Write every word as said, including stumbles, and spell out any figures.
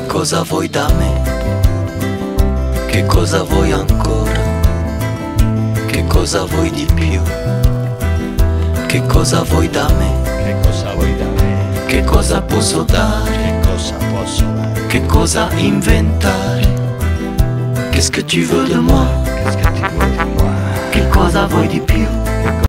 cosa vuoi da me? Che cosa vuoi ancora? Che cosa vuoi di più? Che cosa vuoi da me? Che cosa vuoi da me? Che cosa posso dare? Che cosa posso dare? Che cosa inventare? Qu'est-ce que tu veux de moi? Qu'est-ce que tu vuoi di moi? Che cosa vuoi di più?